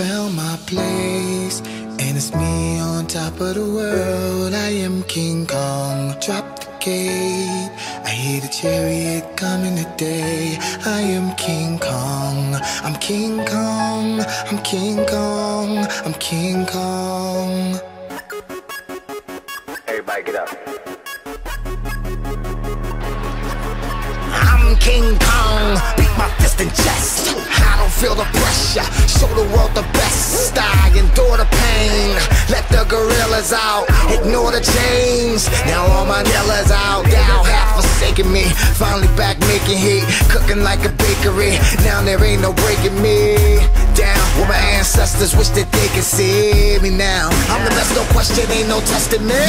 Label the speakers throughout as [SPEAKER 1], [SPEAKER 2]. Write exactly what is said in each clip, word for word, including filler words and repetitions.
[SPEAKER 1] found my place, and it's me on top of the world. I am King Kong, drop the gate. I hear the chariot coming today. I am King Kong, I'm King Kong, I'm King Kong, I'm King Kong.
[SPEAKER 2] Everybody get up.
[SPEAKER 1] I'm King Kong, beat my fist in chest. I don't feel the pressure, show the world the best. I endure the pain, let the gorillas out, ignore the chains. Now all my dealers out, thou half forsaken me. Finally back making heat, cooking like a bakery. Now there ain't no breaking me down. Where my ancestors wish that they could see me now. I'm the best, no question, ain't no testing me.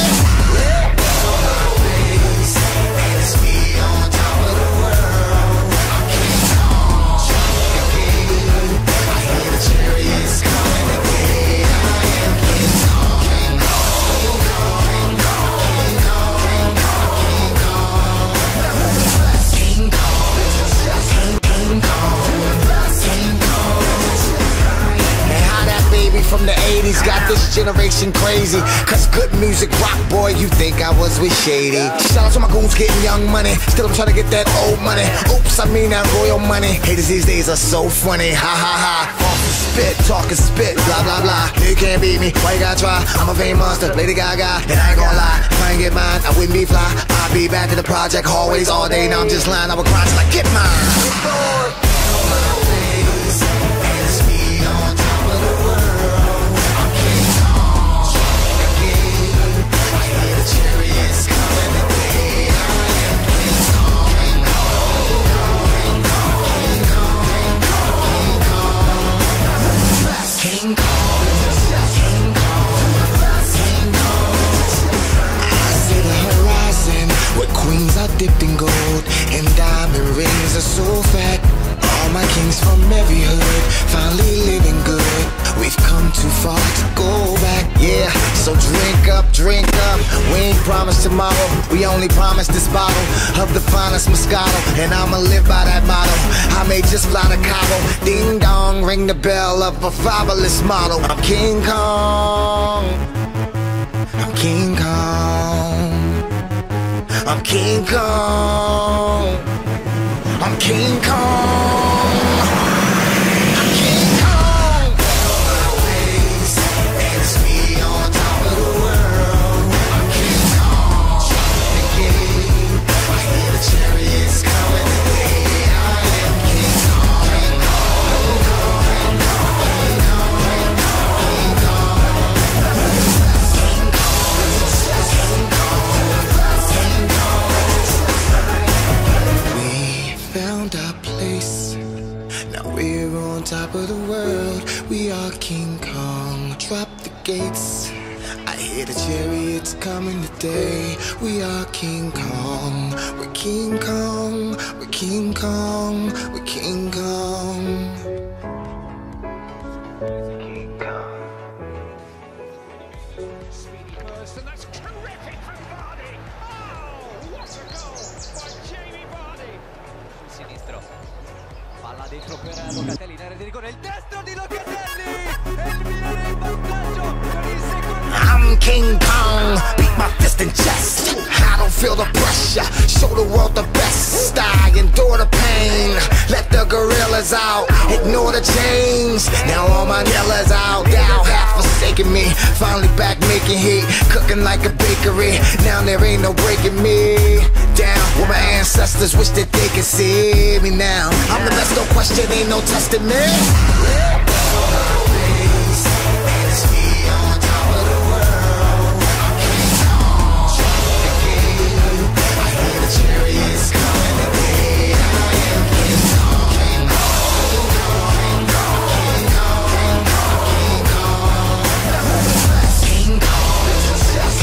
[SPEAKER 1] From the eighties, got this generation crazy. Cause good music rock, boy, you think I was with Shady. Shout out to my goons getting young money. Still I'm trying to get that old money. Oops, I mean that royal money. Haters these days are so funny. Ha ha ha. Off the spit, talking spit, blah blah blah. You can't beat me, why you gotta try? I'm a fame monster, Lady Gaga, and I ain't gonna lie. If I ain't get mine, I wouldn't be fly. I'll be back in the project hallways all day. Now I'm just lying, I would grind till I get mine. Dipped in gold and diamond rings are so fat. All my kings from every hood finally living good. We've come too far to go back. Yeah, so drink up, drink up. We ain't promised tomorrow, we only promised this bottle of the finest Moscato, and I'ma live by that motto. I may just fly to Cabo, ding dong, ring the bell of a fabulous model. I'm King Kong, I'm King Kong, I'm King Kong, I'm King Kong, I'm King Kong. My ways, and it's me on top of the world. I'm King Kong, the game. I hear the chariots coming today. I am King Kong, King Kong, King Kong, King Kong, King Kong, King We're on top of the world, we are King Kong. Drop the gates, I hear the chariots coming today. We are King Kong, we're King Kong, we're King Kong, we're King Kong. King Kong.
[SPEAKER 3] And that's terrific from Vardy. Oh, what a goal by Jamie Vardy.
[SPEAKER 4] Sinistro. Palla dentro per Locatelli in area di rigore, il destro di Locatelli e il Milan in vantaggio per il secondo.
[SPEAKER 1] I'm King Kong, beat my fist in chest. I don't feel the pressure, show the world the best. I endure the pain, let the gorillas out, ignore the chains. Now all my dealers out, thou half forsaken me. Finally back making heat, cooking like a bakery. Now there ain't no breaking me down. Where my ancestors wish that they could see me now. I'm the best, no question, ain't no testing me.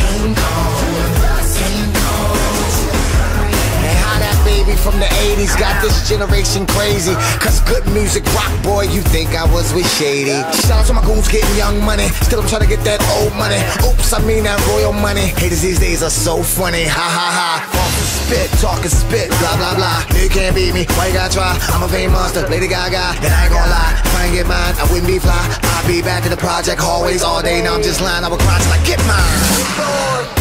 [SPEAKER 1] From the eighties, got got this generation crazy. Cause good music rock, boy, you think I was with Shady. Shout out to my goons getting young money. Still I'm trying to get that old money. Oops, I mean that royal money. Haters these days are so funny. Ha ha ha. Off the spit, talking spit, blah blah blah. You can't beat me, why you gotta try? I'm a fame monster, Lady Gaga, and I ain't gonna lie. If I ain't get mine, I wouldn't be fly. I'll be back in the project hallways all day. Now I'm just lying, I will cry till I get mine.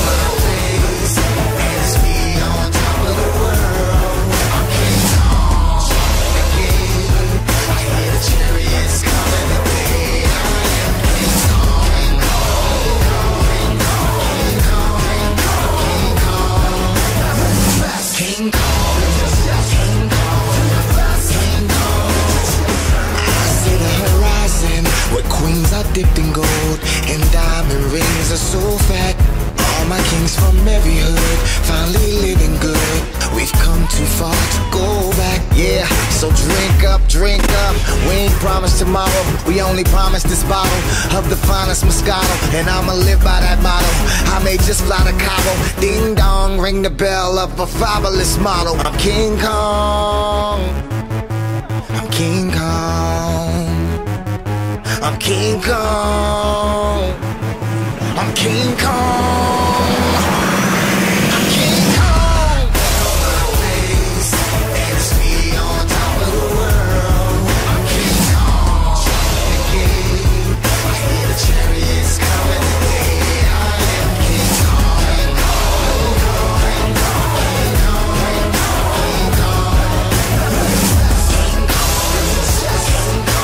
[SPEAKER 1] Dipped in gold and diamond rings are so fat. All my kings from every hood finally living good. We've come too far to go back, yeah. So drink up, drink up. We ain't promised tomorrow, we only promised this bottle of the finest Moscato, and I'ma live by that motto. I may just fly to Cabo, ding dong, ring the bell of a fabulous model. I'm King Kong, I'm King Kong, I'm King Kong, I'm King Kong, I'm King Kong. Always, and it's me on top of the world. I'm King Kong, the king. I hear the chariots coming today. I am King Kong, King Kong, King Kong, King Kong, King Kong, King Kong, King Kong.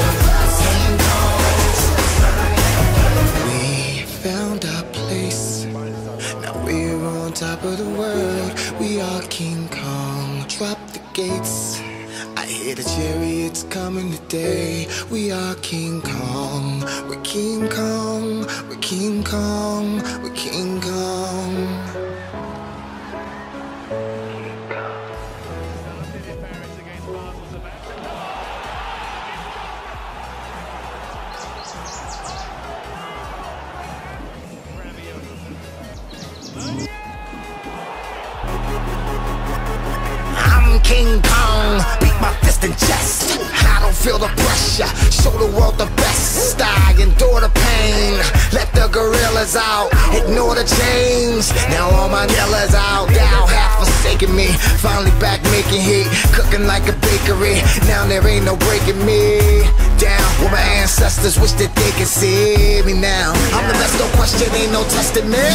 [SPEAKER 1] Top of the world, we are King Kong. Drop the gates, I hear the chariots coming today. We are King Kong, we're King Kong, we're King Kong, we're King Kong. King Kong, beat my fist in chest. I don't feel the pressure, show the world the best. I endure the pain, let the gorillas out, ignore the chains. Now all my killers out, thou have forsaken me. Finally back making heat, cooking like a bakery. Now there ain't no breaking me down. Where my ancestors wish that they could see me now. I'm the best, no question, ain't no testing me.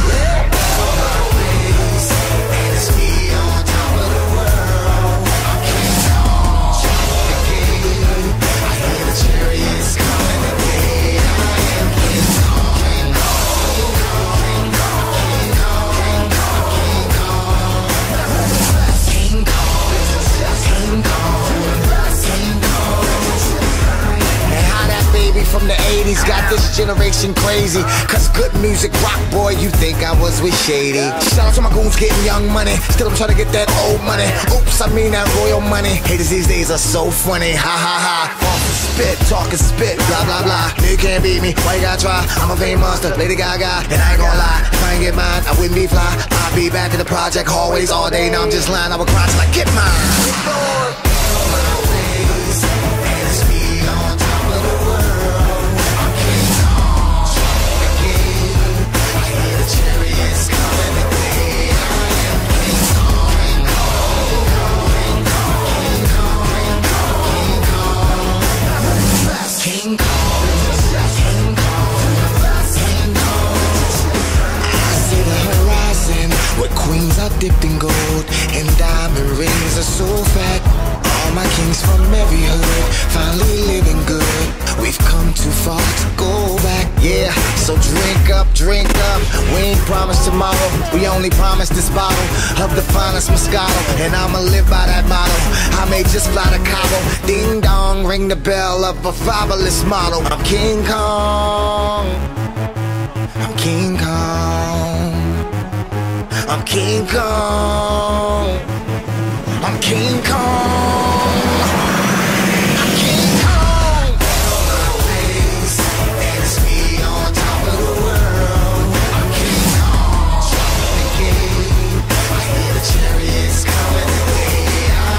[SPEAKER 1] From the eighties, got this generation crazy. Cause good music rock, boy, you think I was with Shady. Shout out to my goons getting young money. Still I'm trying to get that old money. Oops, I mean that royal money. Haters these days are so funny. Ha ha ha. Off the spit, talking spit, blah blah blah. You can't beat me, why you gotta try? I'm a fame monster, Lady Gaga, and I ain't gonna lie. If I ain't get mine, I wouldn't be fly. I'll be back in the project hallways all day. Now I'm just lying, I will cry till I get mine. Dipped in gold and diamond rings are so fat. All my kings from every hood finally living good. We've come too far to go back, yeah. So drink up, drink up. We ain't promised tomorrow, we only promised this bottle of the finest Moscato, and I'ma live by that motto. I may just fly to Cabo, ding dong, ring the bell of a fabulous model. I'm King Kong, I'm King Kong, I'm King Kong, I'm King Kong, I'm King Kong. Always, and it's me on top of the world. I'm King Kong, the king. I hear the chariots coming today. I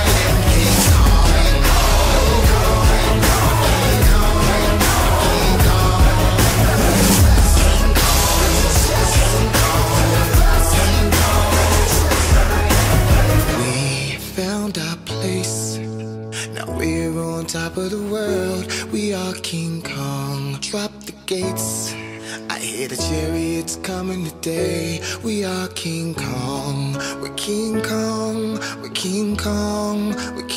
[SPEAKER 1] on top of the world. We are King Kong. Drop the gates. I hear the chariots coming today. We are King Kong. We're King Kong. We're King Kong. We're